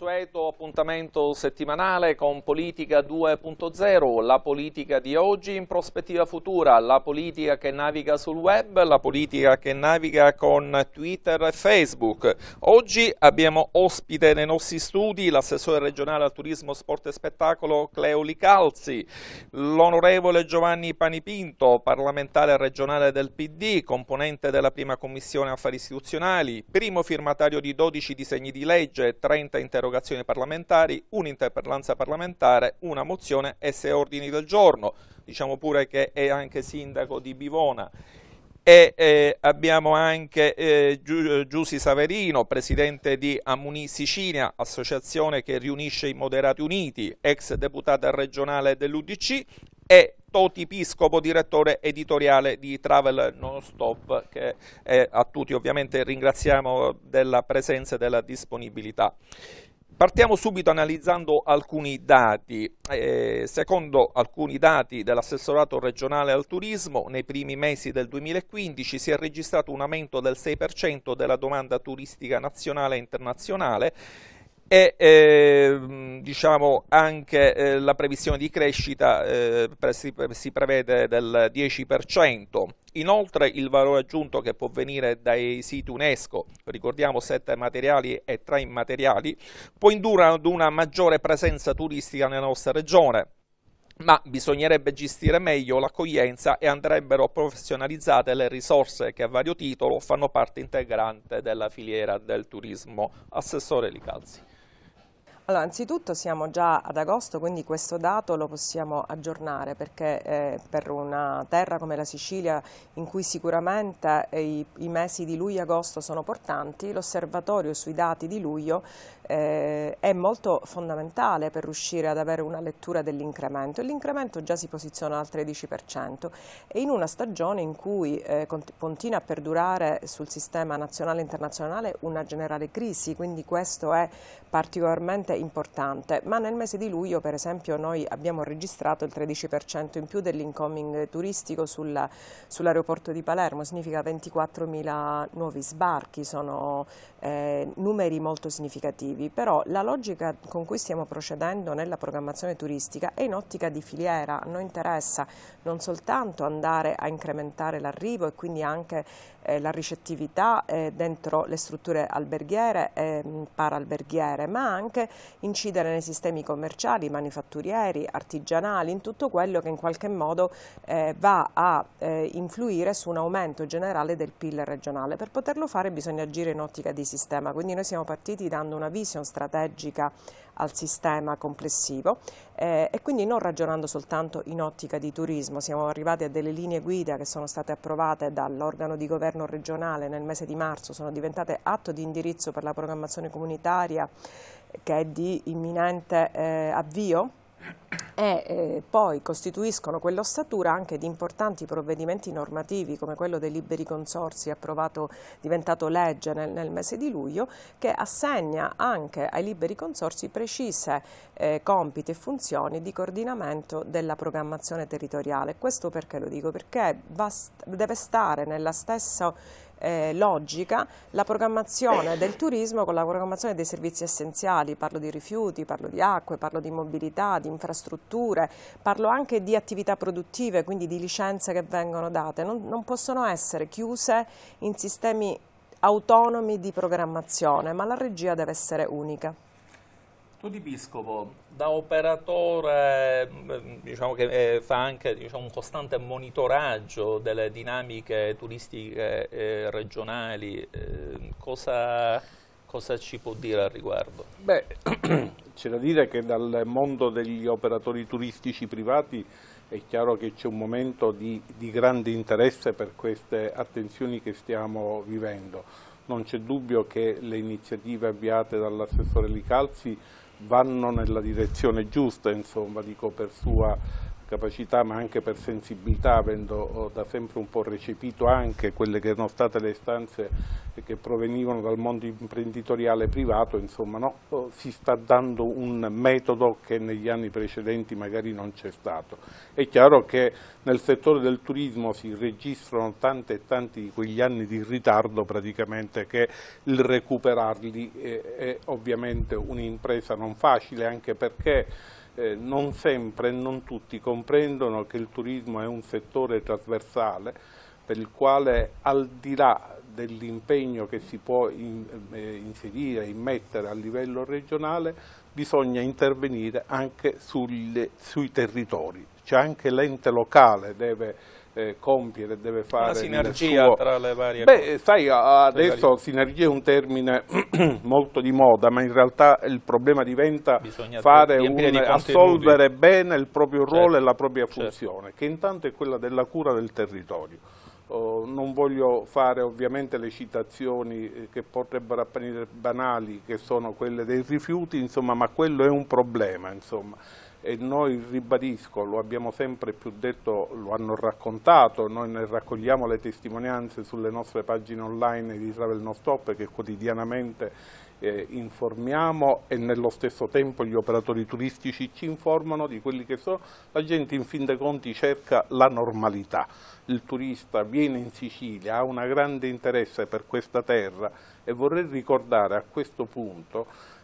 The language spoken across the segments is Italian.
consueto appuntamento settimanale con Politica 2.0, la politica di oggi in prospettiva futura, la politica che naviga sul web, la politica che naviga con Twitter e Facebook. Oggi abbiamo ospite nei nostri studi l'assessore regionale al turismo, sport e spettacolo Cleo Licalzi, l'onorevole Giovanni Panipinto, parlamentare regionale del PD, componente della prima commissione affari istituzionali, primo firmatario di 12 disegni di legge, 30 interrogazioni parlamentari, un'interpellanza parlamentare, una mozione e 6 ordini del giorno. Diciamo pure che è anche sindaco di Bivona. E abbiamo anche Giusy Saverino, presidente di Ammuni Sicilia, associazione che riunisce i moderati uniti, ex deputata regionale dell'UDC, e Toti Piscopo, direttore editoriale di Travel Nonstop, che a tutti ovviamente ringraziamo della presenza e della disponibilità. Partiamo subito analizzando alcuni dati. Secondo alcuni dati dell'assessorato regionale al turismo, nei primi mesi del 2015 si è registrato un aumento del 6% della domanda turistica nazionale e internazionale, e diciamo anche la previsione di crescita si prevede del 10%. Inoltre il valore aggiunto che può venire dai siti UNESCO, ricordiamo 7 materiali e 3 immateriali, può indurre ad una maggiore presenza turistica nella nostra regione, ma bisognerebbe gestire meglio l'accoglienza e andrebbero professionalizzate le risorse che a vario titolo fanno parte integrante della filiera del turismo. Assessore Licalzi. Allora, anzitutto siamo già ad agosto, quindi questo dato lo possiamo aggiornare perché per una terra come la Sicilia, in cui sicuramente i mesi di luglio e agosto sono portanti, l'osservatorio sui dati di luglio è molto fondamentale per riuscire ad avere una lettura dell'incremento. L'incremento già si posiziona al 13% e in una stagione in cui continua a perdurare sul sistema nazionale e internazionale una generale crisi, quindi questo è particolarmente importante, ma nel mese di luglio per esempio noi abbiamo registrato il 13% in più dell'incoming turistico sull'aeroporto di Palermo, significa 24.000 nuovi sbarchi, sono numeri molto significativi, però la logica con cui stiamo procedendo nella programmazione turistica è in ottica di filiera. A noi interessa non soltanto andare a incrementare l'arrivo e quindi anche la ricettività dentro le strutture alberghiere e paralberghiere, ma anche incidere nei sistemi commerciali, manifatturieri, artigianali, in tutto quello che in qualche modo va a influire su un aumento generale del PIL regionale. Per poterlo fare bisogna agire in ottica di sistema, quindi noi siamo partiti dando una vision strategica al sistema complessivo e quindi non ragionando soltanto in ottica di turismo. Siamo arrivati a delle linee guida che sono state approvate dall'organo di governo regionale nel mese di marzo, sono diventate atto di indirizzo per la programmazione comunitaria che è di imminente avvio e poi costituiscono quell'ossatura anche di importanti provvedimenti normativi come quello dei liberi consorzi diventato legge nel mese di luglio, che assegna anche ai liberi consorzi precise compiti e funzioni di coordinamento della programmazione territoriale. Questo perché lo dico? Perché deve stare nella stessa logica la programmazione del turismo con la programmazione dei servizi essenziali. Parlo di rifiuti, parlo di acque, parlo di mobilità, di infrastrutture, parlo anche di attività produttive, quindi di licenze che vengono date, non possono essere chiuse in sistemi autonomi di programmazione, ma la regia deve essere unica. Toti Piscopo, da operatore diciamo che fa anche un costante monitoraggio delle dinamiche turistiche regionali, cosa ci può dire al riguardo? Beh, c'è da dire che dal mondo degli operatori turistici privati è chiaro che c'è un momento di grande interesse per queste attenzioni che stiamo vivendo. Non c'è dubbio che le iniziative avviate dall'assessore Licalzi vanno nella direzione giusta, insomma, dico per sua capacità ma anche per sensibilità, avendo da sempre un po' recepito anche quelle che erano state le istanze che provenivano dal mondo imprenditoriale privato, insomma, no? Si sta dando un metodo che negli anni precedenti magari non c'è stato. È chiaro che nel settore del turismo si registrano tanti e tanti di quegli anni di ritardo praticamente, che il recuperarli è ovviamente un'impresa non facile, anche perché non sempre e non tutti comprendono che il turismo è un settore trasversale per il quale, al di là dell'impegno che si può inserire, immettere a livello regionale, bisogna intervenire anche sui territori. C'è anche l'ente locale deve compiere, deve fare una sinergia tra le varie cose. Sai, adesso sinergia è un termine molto di moda, ma in realtà il problema diventa assolvere bene il proprio ruolo e la propria funzione, che intanto è quella della cura del territorio. Non voglio fare ovviamente le citazioni che potrebbero apparire banali, che sono quelle dei rifiuti, insomma, ma quello è un problema, insomma. E noi, ribadisco, lo abbiamo sempre più detto, lo hanno raccontato, noi ne raccogliamo le testimonianze sulle nostre pagine online di Travel Non Stop, che quotidianamente informiamo, e nello stesso tempo gli operatori turistici ci informano di quelli che sono. La gente in fin dei conti cerca la normalità, il turista viene in Sicilia, ha un grande interesse per questa terra, e vorrei ricordare a questo punto,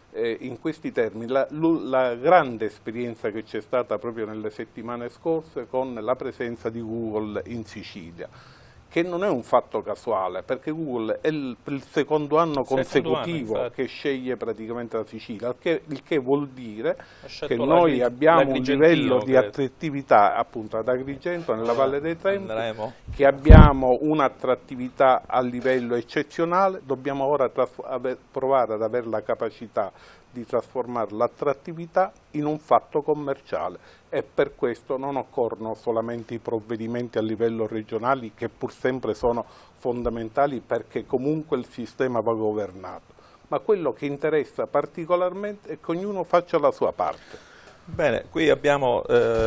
in questi termini, la grande esperienza che c'è stata proprio nelle settimane scorse con la presenza di Google in Sicilia, che non è un fatto casuale, perché Google è il secondo anno consecutivo che sceglie praticamente la Sicilia, il che vuol dire che noi abbiamo un livello di attrattività appunto ad Agrigento, nella Valle dei Trempi, che abbiamo un'attrattività a livello eccezionale. Dobbiamo ora provare ad avere la capacità di trasformare l'attrattività in un fatto commerciale, e per questo non occorrono solamente i provvedimenti a livello regionale, che pur sempre sono fondamentali perché comunque il sistema va governato, ma quello che interessa particolarmente è che ognuno faccia la sua parte. Bene, qui abbiamo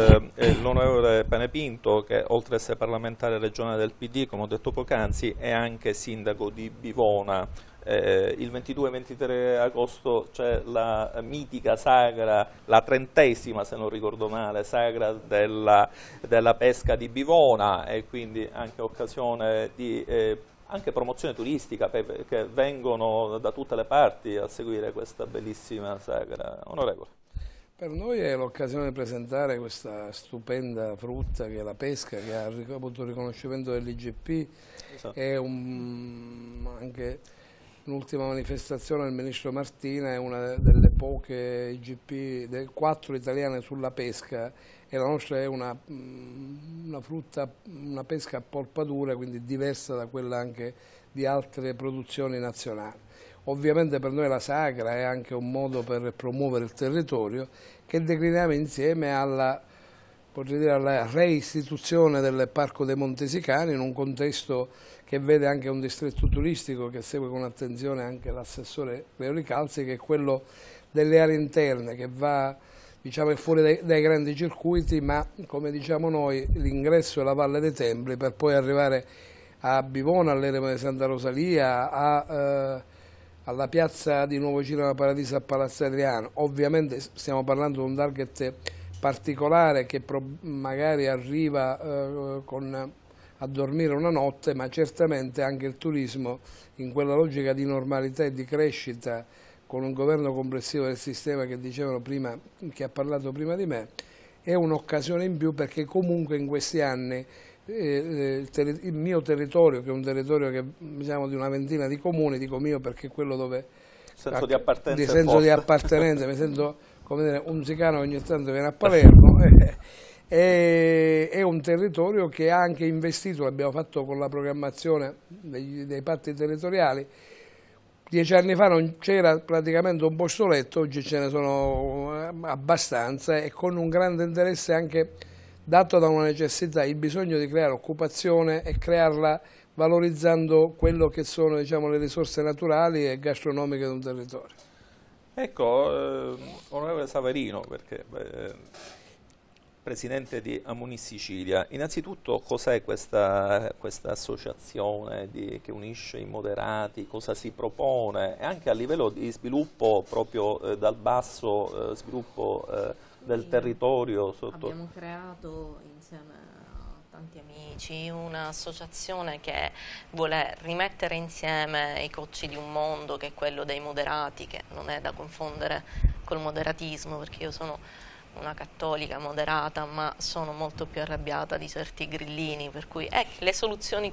l'onorevole Panepinto, che oltre ad essere parlamentare regionale del PD, come ho detto poc'anzi, è anche sindaco di Bivona. Il 22-23 agosto c'è la mitica sagra, la 30ª se non ricordo male, sagra della pesca di Bivona, e quindi anche occasione di anche promozione turistica, che vengono da tutte le parti a seguire questa bellissima sagra. Onorevole. Per noi è l'occasione di presentare questa stupenda frutta che è la pesca, che ha avuto il riconoscimento dell'IGP, esatto. È anche l'ultima manifestazione del ministro Martina, è una delle poche IGP, 4 italiane sulla pesca, e la nostra è una frutta, una pesca a polpadura, quindi diversa da quella anche di altre produzioni nazionali. Ovviamente per noi la sagra è anche un modo per promuovere il territorio, che decliniamo insieme alla reistituzione del Parco dei Montesicani, in un contesto che vede anche un distretto turistico che segue con attenzione anche l'assessore Leo Ricalzi, che è quello delle aree interne, che va, diciamo, fuori dai grandi circuiti, ma come diciamo noi l'ingresso è la Valle dei Templi, per poi arrivare a Bivona, all'eremo di Santa Rosalia, alla piazza di Nuovo Cinema Paradiso a Palazzo Adriano. Ovviamente stiamo parlando di un target particolare che magari arriva a dormire una notte, ma certamente anche il turismo, in quella logica di normalità e di crescita, con un governo complessivo del sistema che dicevano prima, che ha parlato prima di me, è un'occasione in più, perché comunque in questi anni il mio territorio, che è un territorio che diciamo di una ventina di comuni, dico mio perché è quello dove senso di appartenenza, di appartenenza, mi sento come dire un sicano che ogni tanto viene a Palermo, è un territorio che ha anche investito, l'abbiamo fatto con la programmazione dei patti territoriali. 10 anni fa non c'era praticamente un posto letto, oggi ce ne sono abbastanza, e con un grande interesse anche dato da una necessità, il bisogno di creare occupazione e crearla valorizzando quello che sono, diciamo, le risorse naturali e gastronomiche di un territorio. Ecco, onorevole Saverino, perché Presidente di Amunis Sicilia, innanzitutto cos'è questa associazione che unisce i moderati, cosa si propone e anche a livello di sviluppo proprio dal basso sviluppo del territorio? Abbiamo creato insieme a tanti amici un'associazione che vuole rimettere insieme i cocci di un mondo che è quello dei moderati, che non è da confondere col moderatismo, perché io sono una cattolica moderata, ma sono molto più arrabbiata di certi grillini, per cui le soluzioni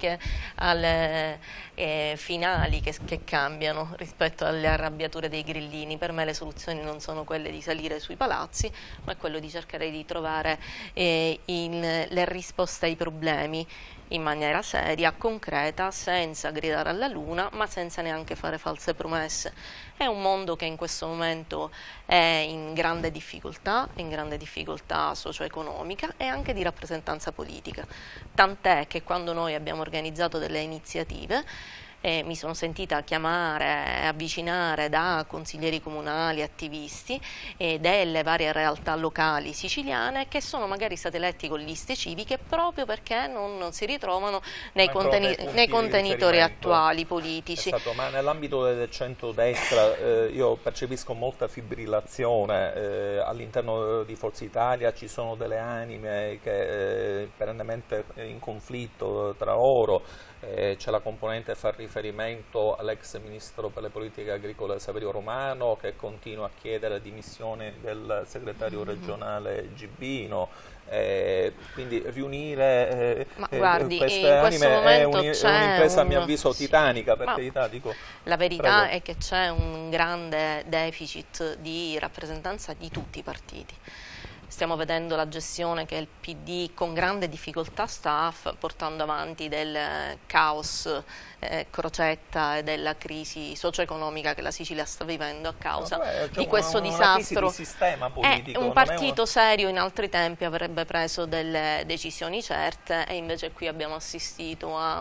finali che cambiano rispetto alle arrabbiature dei grillini. Per me le soluzioni non sono quelle di salire sui palazzi, ma è quello di cercare di trovare le risposte ai problemi in maniera seria, concreta, senza gridare alla luna, ma senza neanche fare false promesse. È un mondo che in questo momento è in grande difficoltà socio-economica e anche di rappresentanza politica. Tant'è che quando noi abbiamo organizzato delle iniziative mi sono sentita chiamare e avvicinare da consiglieri comunali, attivisti e delle varie realtà locali siciliane che sono magari state eletti con liste civiche proprio perché non si ritrovano nei contenitori attuali politici. Esatto, ma nell'ambito del centrodestra io percepisco molta fibrillazione all'interno di Forza Italia, ci sono delle anime che perennemente in conflitto tra loro. C'è la componente che fa riferimento all'ex ministro per le politiche agricole Saverio Romano, che continua a chiedere dimissioni del segretario regionale Gibbino. Quindi riunire queste anime è un'impresa a mio avviso titanica, per carità, dico. La verità Prego. è che c'è un grande deficit di rappresentanza di tutti i partiti. Stiamo vedendo la gestione che il PD con grande difficoltà sta portando avanti del caos Crocetta e della crisi socio-economica che la Sicilia sta vivendo a causa di questo disastro. Una crisi di sistema politico, un partito serio in altri tempi avrebbe preso delle decisioni certe e invece qui abbiamo assistito a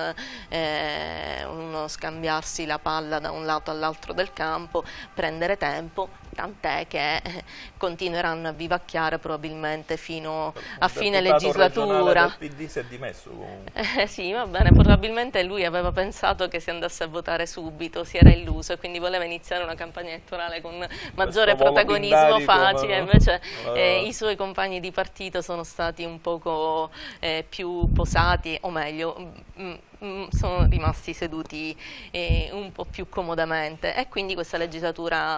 uno scambiarsi la palla da un lato all'altro del campo, prendere tempo, tant'è che continueranno a vivacchiare probabilmente fino a fine legislatura. Il PD si è dimesso comunque. Sì, va bene, probabilmente lui aveva pensato che si andasse a votare subito, si era illuso e quindi voleva iniziare una campagna elettorale con maggiore protagonismo facile, invece i suoi compagni di partito sono stati un poco più posati, o meglio, sono rimasti seduti un po' più comodamente e quindi questa legislatura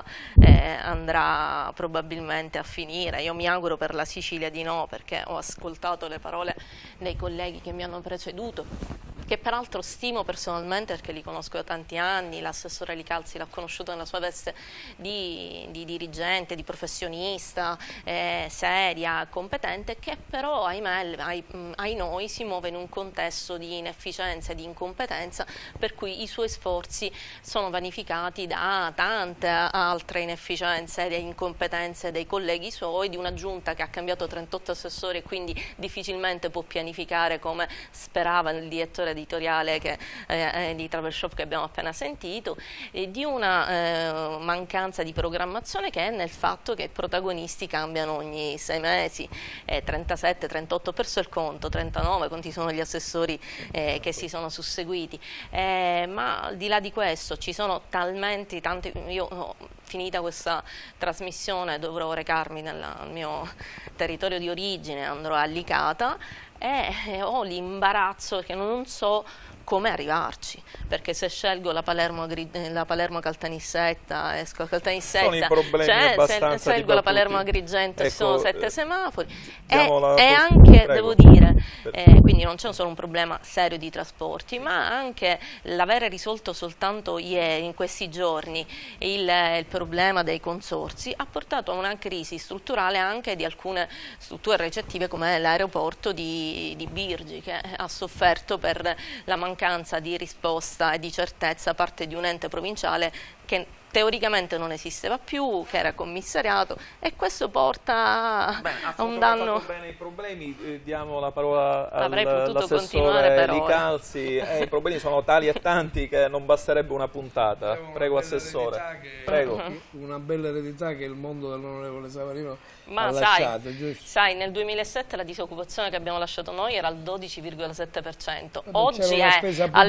andrà probabilmente a finire. Io mi auguro per la Sicilia di no, perché ho ascoltato le parole dei colleghi che mi hanno preceduto, che peraltro stimo personalmente perché li conosco da tanti anni. L'assessore Licalzi l'ha conosciuto nella sua veste di dirigente, di professionista, seria, competente, che però ahimè, ai noi si muove in un contesto di inefficienza e di incompetenza, per cui i suoi sforzi sono vanificati da tante altre inefficienze e incompetenze dei colleghi suoi, di una giunta che ha cambiato 38 assessori e quindi difficilmente può pianificare come sperava il direttore editoriale di Travel Shop che abbiamo appena sentito, di una mancanza di programmazione che è nel fatto che i protagonisti cambiano ogni 6 mesi, 37, 38 ho perso il conto, 39 quanti sono gli assessori che si sono susseguiti, ma al di là di questo ci sono talmente tanti. Io finita questa trasmissione dovrò recarmi nel mio territorio di origine, andrò a Licata e ho l'imbarazzo che non so come arrivarci, perché se scelgo la Palermo Caltanissetta, esco a Caltanissetta, sono i problemi abbastanza se scelgo la Palermo Agrigento, ecco, ci sono 7 semafori e prego. anche, devo dire, quindi non c'è solo un problema serio di trasporti, ma anche l'avere risolto soltanto ieri, in questi giorni, il problema dei consorzi ha portato a una crisi strutturale anche di alcune strutture recettive come l'aeroporto di Birgi, che ha sofferto per la mancanza di risposta e di certezza da parte di un ente provinciale che teoricamente non esisteva più, che era commissariato, e questo porta a un danno. Bene i problemi, diamo la parola all'assessore Licalzi. I problemi sono tali e tanti che non basterebbe una puntata. Prego, assessore. Prego. Una bella eredità che il mondo dell'onorevole Savarino ma ha lasciato. sai, nel 2007 la disoccupazione che abbiamo lasciato noi era al 12,7%, oggi è al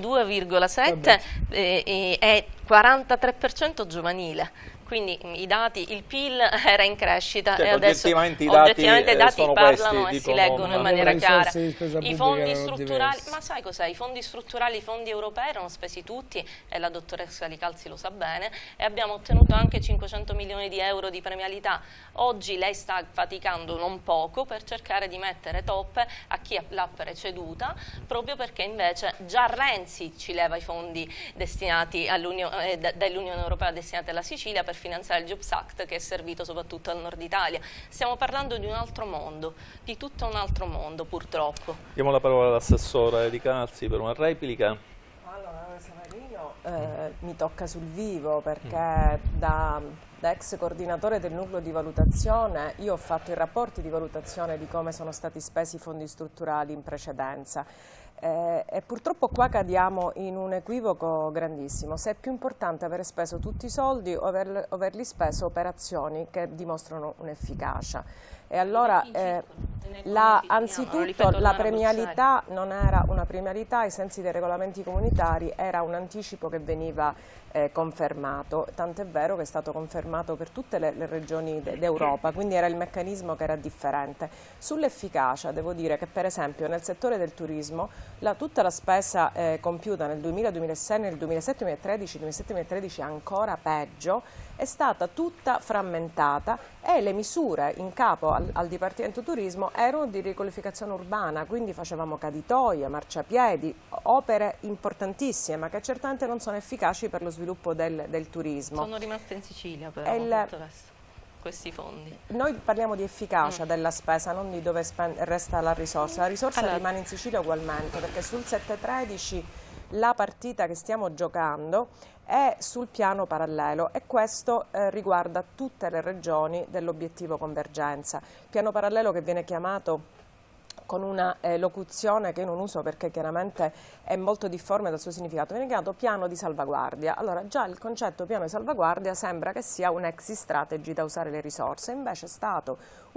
22,7% e 43% giovanile. Quindi i dati, il PIL era in crescita, certo, e adesso oggettivamente i dati parlano e si leggono in maniera chiara. I fondi strutturali, ma sai cos'è? I fondi strutturali, i fondi europei erano spesi tutti, e la dottoressa Licalzi lo sa bene, e abbiamo ottenuto anche 500 milioni di euro di premialità. Oggi lei sta faticando non poco per cercare di mettere toppe a chi l'ha preceduta, proprio perché invece già Renzi ci leva i fondi destinati dall'Unione Europea destinati alla Sicilia per finanziare il Jobs Act, che è servito soprattutto al nord Italia. Stiamo parlando di un altro mondo, di tutto un altro mondo, purtroppo. Diamo la parola all'assessore Licalzi per una replica. Allora, Savarino mi tocca sul vivo, perché da ex coordinatore del nucleo di valutazione io ho fatto i rapporti di valutazione di come sono stati spesi i fondi strutturali in precedenza. E purtroppo qua cadiamo in un equivoco grandissimo: se è più importante avere speso tutti i soldi o averli speso operazioni che dimostrano un'efficacia. E allora anzitutto la premialità non era una premialità ai sensi dei regolamenti comunitari, era un anticipo che veniva confermato, tant'è vero che è stato confermato per tutte le regioni d'Europa, quindi era il meccanismo che era differente. Sull'efficacia devo dire che per esempio nel settore del turismo tutta la spesa compiuta nel 2000, 2006, nel 2007, 2013, 2007-2013 ancora peggio, è stata tutta frammentata, e le misure in capo al Dipartimento Turismo erano di riqualificazione urbana, quindi facevamo caditoie, marciapiedi, opere importantissime, ma che certamente non sono efficaci per lo sviluppo del turismo. Sono rimaste in Sicilia però, questi fondi. Noi parliamo di efficacia della spesa, non di dove resta la risorsa. La risorsa rimane in Sicilia ugualmente, perché sul 7-13 la partita che stiamo giocando è sul piano parallelo, e questo riguarda tutte le regioni dell'obiettivo convergenza. Piano parallelo che viene chiamato con una locuzione che io non uso perché chiaramente è molto difforme dal suo significato, viene chiamato piano di salvaguardia. Allora già il concetto piano di salvaguardia sembra che sia un exit strategy da usare le risorse, invece è stato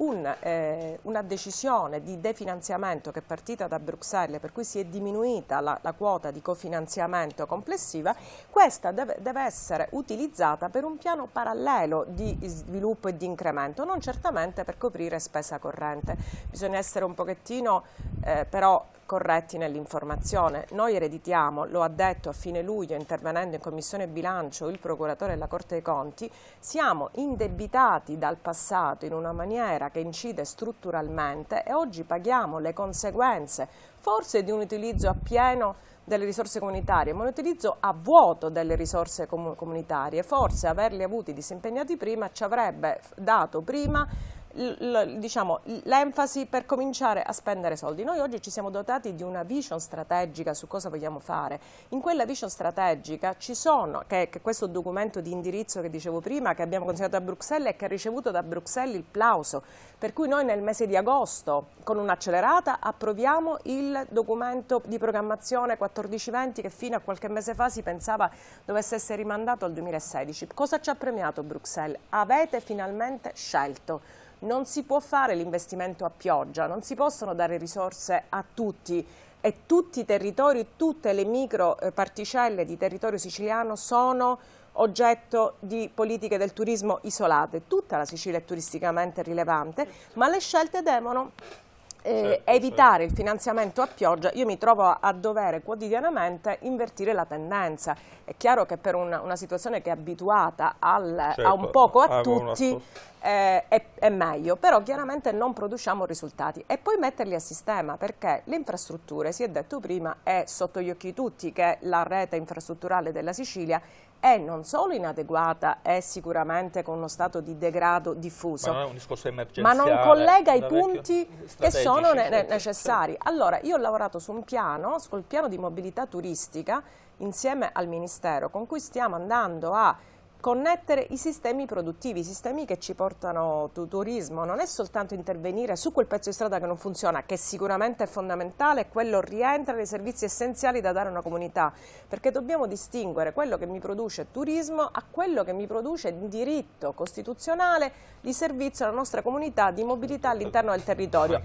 una decisione di definanziamento che è partita da Bruxelles, per cui si è diminuita la quota di cofinanziamento complessiva. Questa deve essere utilizzata per un piano parallelo di sviluppo e di incremento, non certamente per coprire spesa corrente. Bisogna essere un pochettino però corretti nell'informazione. Noi ereditiamo, lo ha detto a fine luglio intervenendo in Commissione Bilancio il procuratore della Corte dei Conti, siamo indebitati dal passato in una maniera che incide strutturalmente, e oggi paghiamo le conseguenze forse di un utilizzo a pieno delle risorse comunitarie, ma un utilizzo a vuoto delle risorse comunitarie. Forse averli avuti disimpegnati prima ci avrebbe dato prima l'enfasi per cominciare a spendere soldi. Noi oggi ci siamo dotati di una vision strategica su cosa vogliamo fare. In quella vision strategica ci sono, che è questo documento di indirizzo che dicevo prima, che abbiamo consegnato a Bruxelles e che ha ricevuto da Bruxelles il plauso, per cui noi nel mese di agosto con un'accelerata approviamo il documento di programmazione 14-20 che fino a qualche mese fa si pensava dovesse essere rimandato al 2016. Cosa ci ha premiato Bruxelles? Avete finalmente scelto. Non si può fare l'investimento a pioggia, non si possono dare risorse a tutti, e tutti i territori, tutte le micro particelle di territorio siciliano sono oggetto di politiche del turismo isolate. Tutta la Sicilia è turisticamente rilevante, ma le scelte devono evitare il finanziamento a pioggia. Io mi trovo a dovere quotidianamente invertire la tendenza. È chiaro che per una situazione che è abituata a un poco a tutti è meglio, però chiaramente non produciamo risultati. E poi metterli a sistema, perché le infrastrutture, si è detto prima, è sotto gli occhi di tutti che la rete infrastrutturale della Sicilia è non solo inadeguata, è sicuramente con uno stato di degrado diffuso, ma non è un discorso emergenziale, ma non collega i punti che sono necessari. Allora, io ho lavorato su un piano, sul piano di mobilità turistica, insieme al Ministero, con cui stiamo andando a connettere i sistemi produttivi, i sistemi che ci portano turismo, non è soltanto intervenire su quel pezzo di strada che non funziona, che sicuramente è fondamentale, quello rientra nei servizi essenziali da dare a una comunità, perché dobbiamo distinguere quello che mi produce turismo a quello che mi produce diritto costituzionale di servizio alla nostra comunità, di mobilità all'interno del territorio,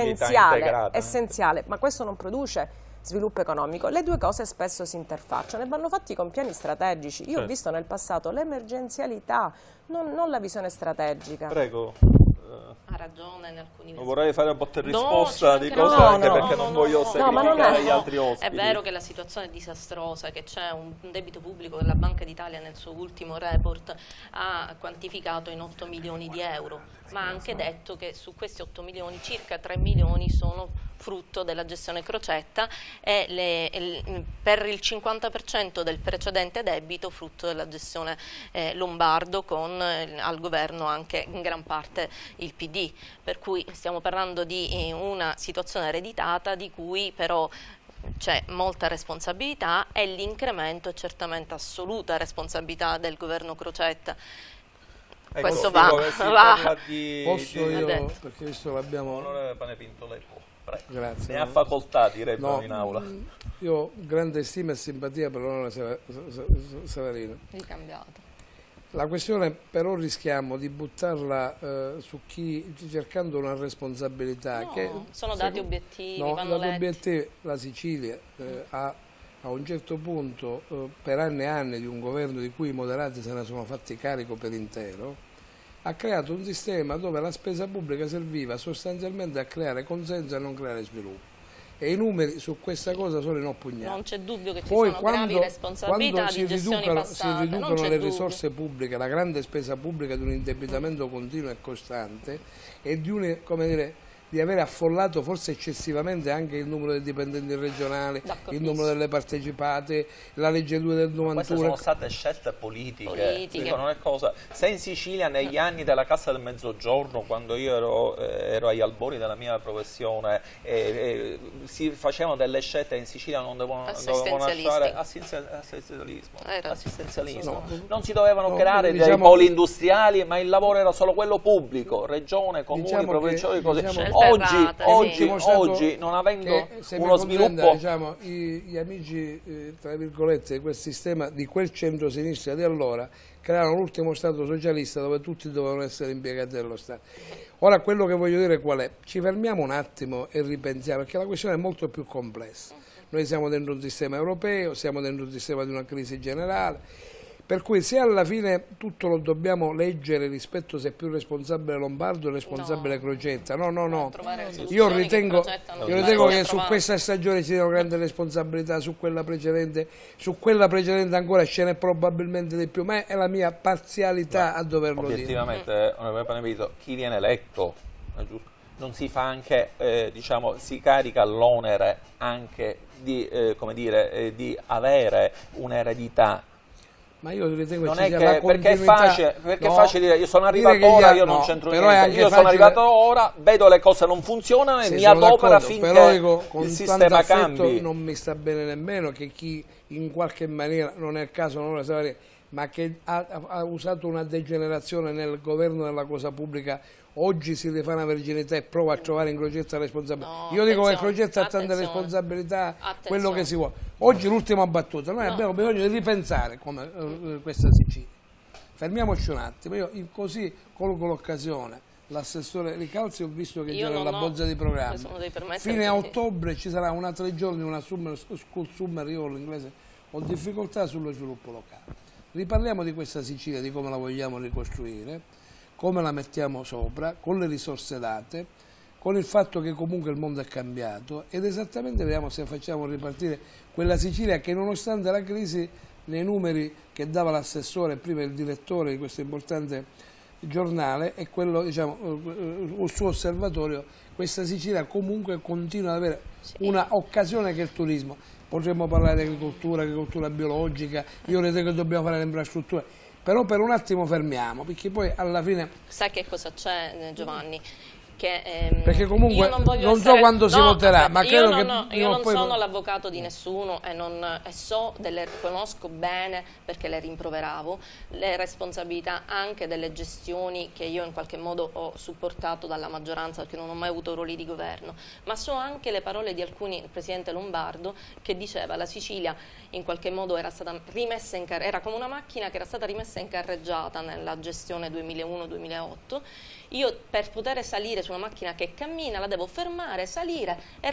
essenziale, ma questo non produce sviluppo economico. Le due cose spesso si interfacciano e vanno fatti con piani strategici. Io ho visto nel passato l'emergenzialità, non la visione strategica. Prego. Ha ragione in alcuni Non vorrei fare un botta e risposta di cose anche perché non voglio sacrificare gli altri ospiti. È vero che la situazione è disastrosa, che c'è un debito pubblico che la Banca d'Italia nel suo ultimo report ha quantificato in 8 milioni di euro, ma ha anche detto che su questi 8 milioni circa 3 milioni sono frutto della gestione Crocetta e per il 50% del precedente debito frutto della gestione Lombardo con al governo anche in gran parte il PD, per cui stiamo parlando di una situazione ereditata di cui però c'è molta responsabilità e l'incremento è certamente assoluta responsabilità del governo Crocetta. Ecco, questo Posso io, perché questo l'abbiamo... Onorevole Panepinto, lei può. Prego. Grazie. Ne ha facoltà, direbbero in aula. Io ho grande stima e simpatia per l'onorevole Savarino. Ricambiato. La questione però rischiamo di buttarla su chi, cercando una responsabilità. No, che sono dati obiettivi, vanno dati letti. obiettivi. La Sicilia a un certo punto, per anni e anni di un governo di cui i moderati se ne sono fatti carico per intero, ha creato un sistema dove la spesa pubblica serviva sostanzialmente a creare consenso e a non creare sviluppo. E i numeri su questa cosa sono inoppugnati. Non c'è dubbio che ci Poi, sono gravi responsabilità di gestioni passate. Si riducono le risorse pubbliche, la grande spesa pubblica di un indebitamento continuo e costante e di come dire, di aver affollato forse eccessivamente anche il numero dei dipendenti regionali, il numero delle partecipate, la legge 2 del 91. Queste sono state scelte politiche. Non è cosa. Se in Sicilia negli anni della Cassa del Mezzogiorno, quando io ero agli albori della mia professione, si facevano delle scelte in Sicilia non dovevano lasciare assistenzialismo. Non si dovevano creare dei poli industriali, ma il lavoro era solo quello pubblico, regione, comuni, provinciali, così. Oggi non avendo uno sviluppo, diciamo, gli amici tra virgolette di quel sistema, di quel centro-sinistra di allora, crearono l'ultimo Stato socialista dove tutti dovevano essere impiegati dello Stato. Ora quello che voglio dire qual è? Ci fermiamo un attimo e ripensiamo, perché la questione è molto più complessa. Noi siamo dentro un sistema europeo, siamo dentro un sistema di una crisi generale. Per cui se alla fine tutto lo dobbiamo leggere rispetto se è più responsabile Lombardo o responsabile Crocetta, no. Io ritengo che su questa stagione ci siano grandi responsabilità, su quella precedente ancora ce n'è probabilmente di più, ma è la mia parzialità a doverlo dire. Obiettivamente, onorevole Panepinto, chi viene eletto non si fa anche, diciamo, si carica l'onere anche di, come dire, di avere un'eredità. Ma io ritengo non che è che perché è facile dire io sono arrivato ora, io non c'entro niente, io sono arrivato ora, vedo le cose non funzionano e mi adopero affinché il sistema cambi. Non mi sta bene nemmeno che chi in qualche maniera, non è il caso, non lo sa, ma che ha usato una degenerazione nel governo della cosa pubblica, oggi si rifà una verginità e prova a trovare in Crocetta responsabilità. Io dico che Crocetta ha tante responsabilità, quello che si vuole. Oggi l'ultima battuta, noi abbiamo bisogno di ripensare come questa Sicilia. Fermiamoci un attimo, io così colgo l'occasione. L'assessore Ricalzi ho visto che già nella bozza di programma. Fine a ottobre ci sarà 3 giorni, una school summer, io l'inglese ho difficoltà sullo sviluppo locale. Riparliamo di questa Sicilia, di come la vogliamo ricostruire, come la mettiamo sopra, con le risorse date, con il fatto che comunque il mondo è cambiato ed esattamente vediamo se facciamo ripartire quella Sicilia che nonostante la crisi, nei numeri che dava l'assessore e prima il direttore di questo importante giornale e quello, diciamo, il suo osservatorio, questa Sicilia comunque continua ad avere una occasione che è il turismo. Potremmo parlare di agricoltura biologica, io ritengo che dobbiamo fare le infrastrutture, però per un attimo fermiamo, perché poi alla fine... Sai che cosa c'è, Giovanni? perché comunque non so quando si voterà, ma credo che io non sono l'avvocato di nessuno e conosco bene, perché le rimproveravo, le responsabilità anche delle gestioni che io in qualche modo ho supportato dalla maggioranza, perché non ho mai avuto ruoli di governo, ma so anche le parole di alcuni, il presidente Lombardo, che diceva la Sicilia in qualche modo era stata rimessa era come una macchina che era stata rimessa in carreggiata nella gestione 2001-2008. Io per poter salire su una macchina che cammina la devo fermare, salire e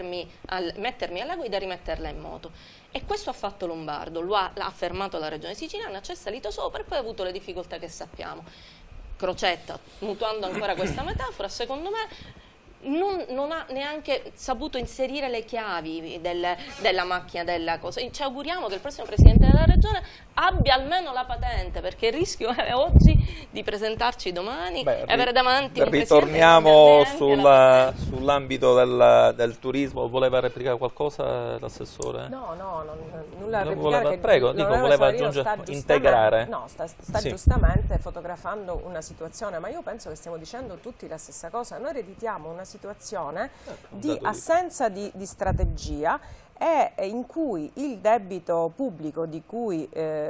mettermi alla guida e rimetterla in moto. E questo ha fatto Lombardo, l'ha fermato la regione siciliana, c'è salito sopra e poi ha avuto le difficoltà che sappiamo. Crocetta, mutuando ancora questa metafora, secondo me non ha neanche saputo inserire le chiavi della macchina, della cosa. Ci auguriamo che il prossimo Presidente della Regione abbia almeno la patente, perché il rischio è oggi di presentarci domani e avere davanti un ritorniamo sull'ambito del turismo. Voleva replicare qualcosa l'assessore? No, nulla da replicare. Prego, voleva aggiungere, integrare. No, sta giustamente fotografando una situazione, ma io penso che stiamo dicendo tutti la stessa cosa. Noi ereditiamo una situazione di assenza di strategia e in cui il debito pubblico, di cui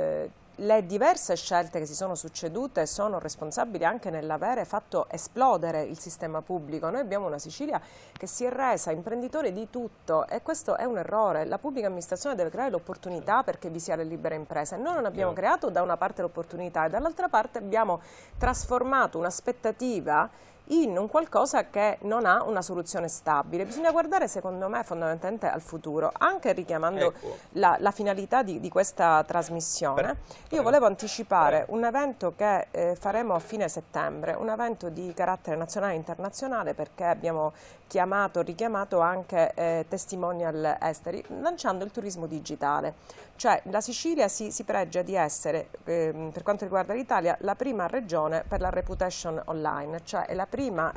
le diverse scelte che si sono succedute sono responsabili anche nell'avere fatto esplodere il sistema pubblico. Noi abbiamo una Sicilia che si è resa imprenditore di tutto e questo è un errore. La pubblica amministrazione deve creare l'opportunità perché vi sia la libera impresa. Noi non abbiamo creato da una parte l'opportunità e dall'altra parte abbiamo trasformato un'aspettativa in un qualcosa che non ha una soluzione stabile. Bisogna guardare, secondo me, fondamentalmente al futuro, anche richiamando la finalità di questa trasmissione. Io volevo anticipare un evento che faremo a fine settembre, un evento di carattere nazionale e internazionale, perché abbiamo richiamato anche testimonial esteri, lanciando il turismo digitale. Cioè la Sicilia si pregia di essere, per quanto riguarda l'Italia, la prima regione per la reputation online, cioè è la prima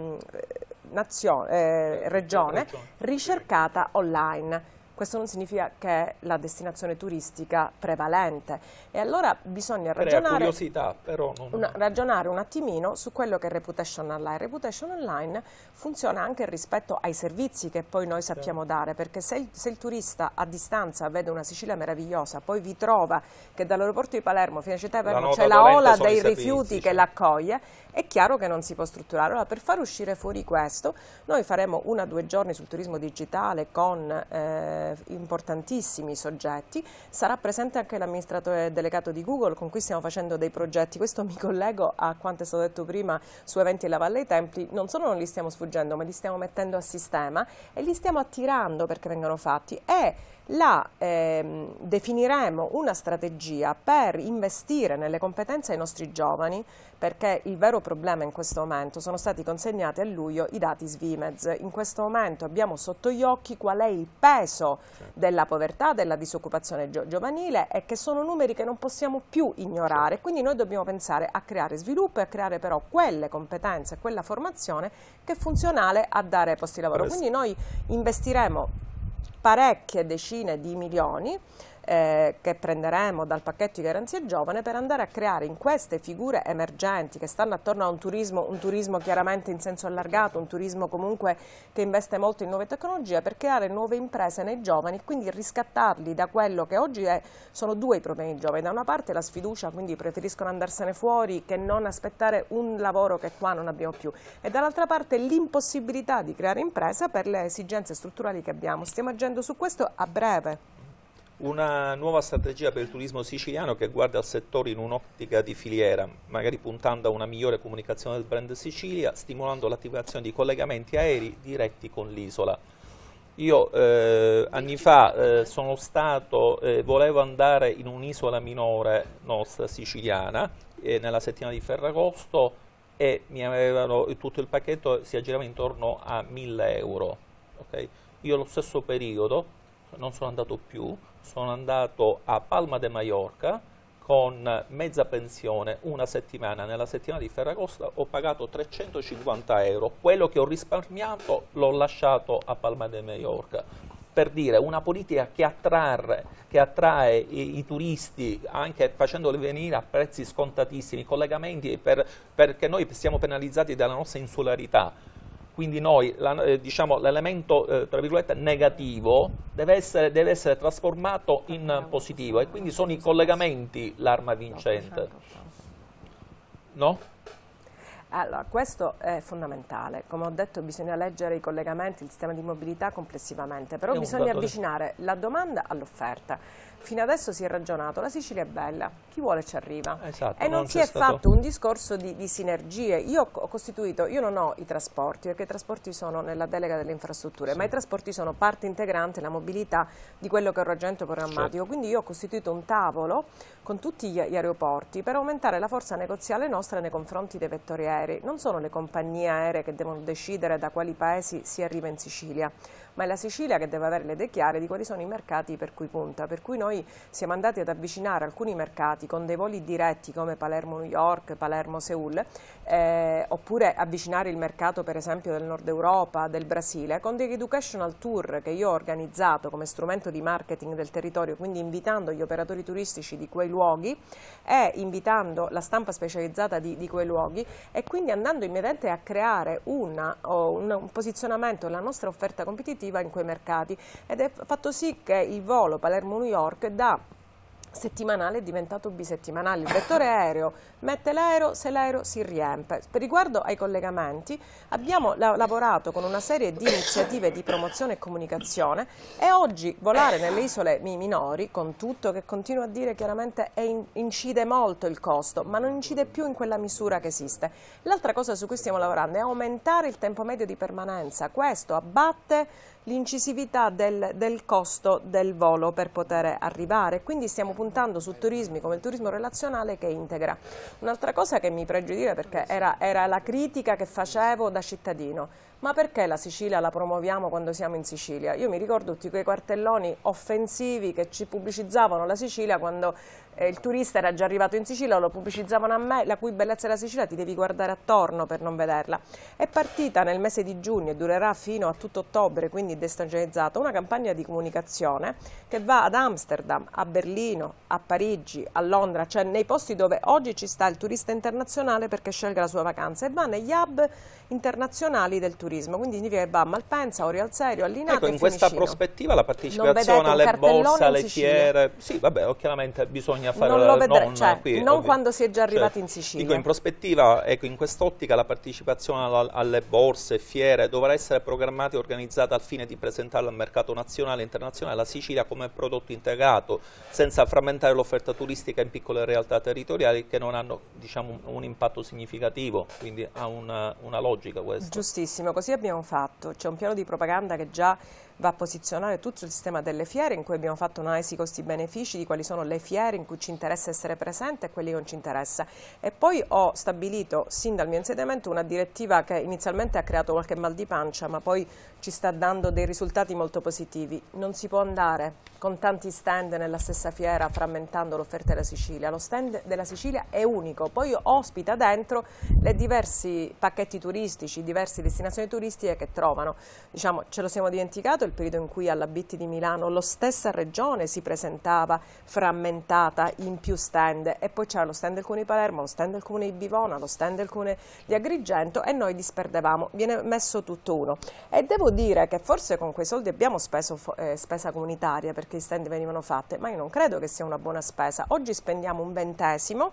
regione ricercata online. Questo non significa che è la destinazione turistica prevalente e allora bisogna ragionare un attimino su quello che è Reputation Online. Reputation Online funziona anche rispetto ai servizi che poi noi sappiamo dare, perché se il turista a distanza vede una Sicilia meravigliosa, poi vi trova che dall'aeroporto di Palermo fino a Città di Palermo c'è la ola dei rifiuti che l'accoglie, è chiaro che non si può strutturare. Allora, per far uscire fuori questo, noi faremo 1 o 2 giorni sul turismo digitale con importantissimi soggetti. Sarà presente anche l'amministratore delegato di Google, con cui stiamo facendo dei progetti. Questo mi collego a quanto è stato detto prima su eventi della Valle dei Templi. Non solo non li stiamo sfuggendo, ma li stiamo mettendo a sistema e li stiamo attirando perché vengano fatti. Definiremo una strategia per investire nelle competenze dei nostri giovani, perché il vero problema in questo momento sono stati consegnati a luglio i dati Svimez. In questo momento abbiamo sotto gli occhi qual è il peso della povertà, della disoccupazione giovanile e che sono numeri che non possiamo più ignorare. Quindi noi dobbiamo pensare a creare sviluppo e a creare però quelle competenze, quella formazione che è funzionale a dare posti di lavoro. Quindi noi investiremo parecchie decine di milioni che prenderemo dal pacchetto di garanzia giovane per andare a creare in queste figure emergenti che stanno attorno a un turismo chiaramente in senso allargato, un turismo comunque che investe molto in nuove tecnologie, per creare nuove imprese nei giovani e quindi riscattarli da quello che oggi sono 2 i problemi dei giovani. Da una parte la sfiducia, quindi preferiscono andarsene fuori che non aspettare un lavoro che qua non abbiamo più, e dall'altra parte l'impossibilità di creare impresa per le esigenze strutturali che abbiamo. Stiamo agendo su questo a breve. Una nuova strategia per il turismo siciliano che guarda al settore in un'ottica di filiera, magari puntando a una migliore comunicazione del brand Sicilia, stimolando l'attivazione di collegamenti aerei diretti con l'isola. Io anni fa volevo andare in un'isola minore nostra siciliana, nella settimana di Ferragosto, e tutto il pacchetto si aggirava intorno a 1.000 euro. Okay? Io allo stesso periodo non sono andato più, sono andato a Palma de Mallorca con mezza pensione, una settimana. Nella settimana di Ferragosto ho pagato 350 euro, quello che ho risparmiato l'ho lasciato a Palma de Mallorca. per dire, una politica che attrae i turisti, anche facendoli venire a prezzi scontatissimi, collegamenti, perché noi siamo penalizzati dalla nostra insularità. Quindi noi, diciamo, l'elemento, tra virgolette, negativo deve essere trasformato in positivo, e quindi sono i collegamenti l'arma vincente. No? Allora, questo è fondamentale. Come ho detto, bisogna leggere i collegamenti, il sistema di mobilità complessivamente, però bisogna avvicinare la domanda all'offerta. Fino adesso si è ragionato, la Sicilia è bella, chi vuole ci arriva. Esatto, e non si è fatto un discorso di sinergie. Io non ho i trasporti, perché i trasporti sono nella delega delle infrastrutture, ma i trasporti sono parte integrante, la mobilità, di quello che è un ragionamento programmatico. Quindi io ho costituito un tavolo con tutti gli aeroporti per aumentare la forza negoziale nostra nei confronti dei vettori aerei. Non sono le compagnie aeree che devono decidere da quali paesi si arriva in Sicilia, ma è la Sicilia che deve avere le idee chiare di quali sono i mercati per cui punta. Per cui noi siamo andati ad avvicinare alcuni mercati con dei voli diretti come Palermo-New York, Palermo-Seul, oppure avvicinare il mercato per esempio del Nord Europa, del Brasile, con degli educational tour che io ho organizzato come strumento di marketing del territorio, quindi invitando gli operatori turistici di quei luoghi e invitando la stampa specializzata di quei luoghi, e quindi andando immediatamente a creare un posizionamento della nostra offerta competitiva in quei mercati, ed è fatto sì che il volo Palermo-New York da settimanale è diventato bisettimanale. Il vettore aereo mette l'aereo se l'aereo si riempie. Per riguardo ai collegamenti, abbiamo lavorato con una serie di iniziative di promozione e comunicazione, e oggi volare nelle isole minori, con tutto che continuo a dire chiaramente incide molto il costo, ma non incide più in quella misura che esiste. L'altra cosa su cui stiamo lavorando è aumentare il tempo medio di permanenza. Questo abbatte l'incisività del costo del volo per poter arrivare, quindi stiamo puntando su turismi come il turismo relazionale che integra. Un'altra cosa che mi pregio di dire, perché era la critica che facevo da cittadino: ma perché la Sicilia la promuoviamo quando siamo in Sicilia? Io mi ricordo tutti quei cartelloni offensivi che ci pubblicizzavano la Sicilia quando il turista era già arrivato in Sicilia, lo pubblicizzavano a me: la cui bellezza è la Sicilia, ti devi guardare attorno per non vederla. È partita nel mese di giugno e durerà fino a tutto ottobre, quindi destagionalizzata, una campagna di comunicazione che va ad Amsterdam, a Berlino, a Parigi, a Londra, cioè nei posti dove oggi ci sta il turista internazionale perché scelga la sua vacanza, e va negli hub internazionali del turismo, quindi significa che va a Malpensa, Orio al Serio, a Linate. Ecco, in questa prospettiva la partecipazione alle borse, alle fiere, sì, vabbè, chiaramente bisogna fare non lo vedrà, non qui, quando si è già arrivati in Sicilia. Dico, in prospettiva, ecco, in quest'ottica la partecipazione alle borse, fiere, dovrà essere programmata e organizzata al fine di presentarla al mercato nazionale e internazionale la Sicilia come prodotto integrato, senza frammentare l'offerta turistica in piccole realtà territoriali che non hanno, diciamo, un impatto significativo, quindi ha una logica questo. Giustissimo, così abbiamo fatto. C'è un piano di propaganda che già va a posizionare tutto il sistema delle fiere, in cui abbiamo fatto un'analisi costi-benefici di quali sono le fiere in cui ci interessa essere presente e quelli che non ci interessa. E poi ho stabilito, sin dal mio insediamento, una direttiva che inizialmente ha creato qualche mal di pancia, ma poi ci sta dando dei risultati molto positivi. Non si può andare con tanti stand nella stessa fiera frammentando l'offerta della Sicilia. Lo stand della Sicilia è unico, poi ospita dentro le diversi pacchetti turistici, diverse destinazioni turistiche che trovano. Diciamo, ce lo siamo dimenticato il periodo in cui alla BIT di Milano la stessa regione si presentava frammentata in più stand, e poi c'era lo stand del Comune di Palermo, lo stand del Comune di Bivona, lo stand del Comune di Agrigento, e noi disperdevamo. Viene messo tutto uno. E devo dire che forse con quei soldi abbiamo speso spesa comunitaria, perché i stand venivano fatte, ma io non credo che sia una buona spesa. Oggi spendiamo un 20,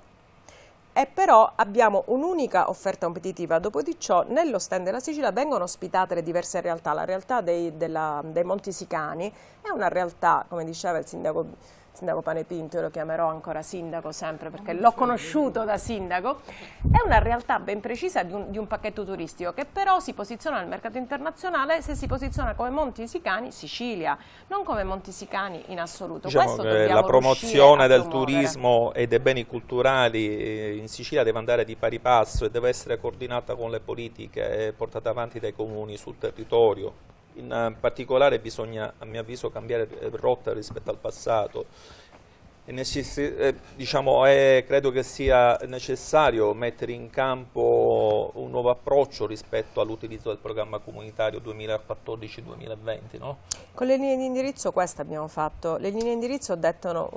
e però abbiamo un'unica offerta competitiva. Dopo di ciò, nello stand della Sicilia vengono ospitate le diverse realtà. La realtà dei Monti Sicani è una realtà, come diceva il sindaco Panepinto, io lo chiamerò ancora sindaco sempre perché l'ho conosciuto da sindaco, è una realtà ben precisa di un pacchetto turistico che però si posiziona nel mercato internazionale, se si posiziona come Monti Sicani Sicilia, non come Monti Sicani in assoluto. Diciamo che la promozione del turismo e dei beni culturali in Sicilia deve andare di pari passo e deve essere coordinata con le politiche portate avanti dai comuni sul territorio. In particolare bisogna, a mio avviso, cambiare rotta rispetto al passato. Diciamo, credo che sia necessario mettere in campo un nuovo approccio rispetto all'utilizzo del programma comunitario 2014-2020, no? Con le linee di indirizzo questo abbiamo fatto. Le linee di indirizzo dettano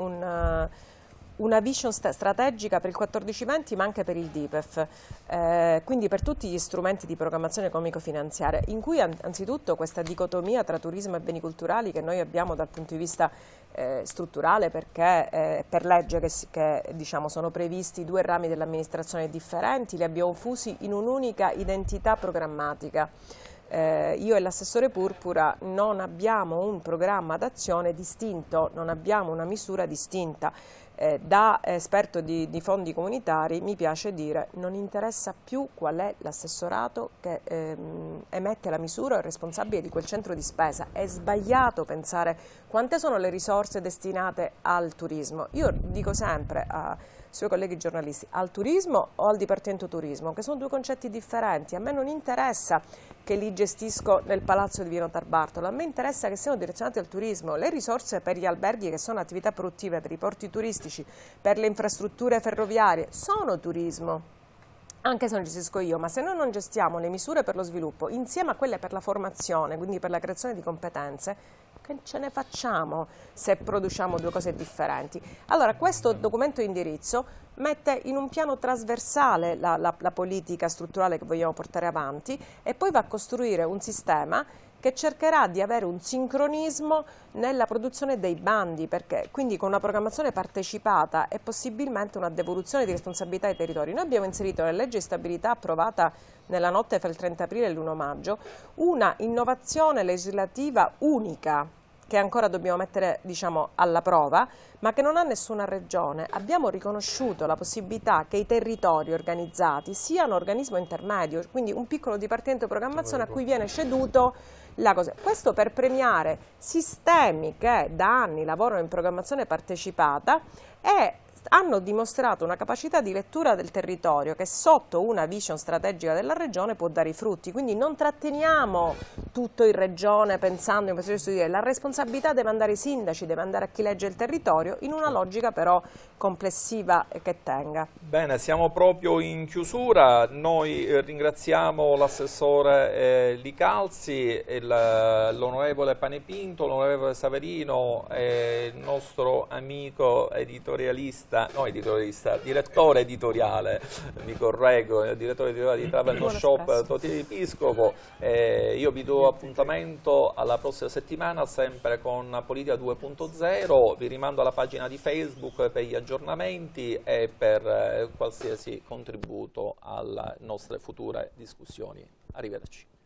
una vision strategica per il 14-20 ma anche per il DIPEF, quindi per tutti gli strumenti di programmazione economico-finanziaria, in cui anzitutto questa dicotomia tra turismo e beni culturali che noi abbiamo dal punto di vista strutturale, perché per legge che diciamo, sono previsti due rami dell'amministrazione differenti, li abbiamo fusi in un'unica identità programmatica. Io e l'assessore Purpura non abbiamo un programma d'azione distinto, non abbiamo una misura distinta. Da esperto di fondi comunitari mi piace dire non interessa più qual è l'assessorato che emette la misura o è responsabile di quel centro di spesa. È sbagliato pensare quante sono le risorse destinate al turismo. Io dico sempre ai suoi colleghi giornalisti, al turismo o al Dipartimento Turismo, che sono due concetti differenti. A me non interessa che li gestisco nel palazzo di Vino Tarbartolo, a me interessa che siano direzionati al turismo. Le risorse per gli alberghi, che sono attività produttive, per i porti turistici, per le infrastrutture ferroviarie, sono turismo, anche se non gestisco io, ma se noi non gestiamo le misure per lo sviluppo insieme a quelle per la formazione, quindi per la creazione di competenze, che ce ne facciamo se produciamo due cose differenti? Allora, questo documento di indirizzo mette in un piano trasversale la politica strutturale che vogliamo portare avanti e poi va a costruire un sistema che cercherà di avere un sincronismo nella produzione dei bandi, perché quindi con una programmazione partecipata e possibilmente una devoluzione di responsabilità ai territori. Noi abbiamo inserito nella legge di stabilità approvata nella notte fra il 30 aprile e l'1 maggio una innovazione legislativa unica che ancora dobbiamo mettere, diciamo, alla prova, ma che non ha nessuna regione. Abbiamo riconosciuto la possibilità che i territori organizzati siano organismo intermedio, quindi un piccolo dipartimento di programmazione a cui viene ceduto la cosa. Questo per premiare sistemi che da anni lavorano in programmazione partecipata e hanno dimostrato una capacità di lettura del territorio che sotto una vision strategica della regione può dare i frutti. Quindi non tratteniamo tutto in regione pensando in questo di dire la responsabilità deve andare ai sindaci, deve andare a chi legge il territorio, in una logica però complessiva e che tenga. Bene, siamo proprio in chiusura. Noi ringraziamo l'assessore Licalzi, l'onorevole Panepinto, l'onorevole Saverino e il nostro amico direttore editoriale, mi correggo, il direttore editoriale di Travel Shop Toti Piscopo. Io vi do appuntamento alla prossima settimana sempre con Politica 2.0, vi rimando alla pagina di Facebook per gli aggiornamenti e per qualsiasi contributo alle nostre future discussioni. Arrivederci.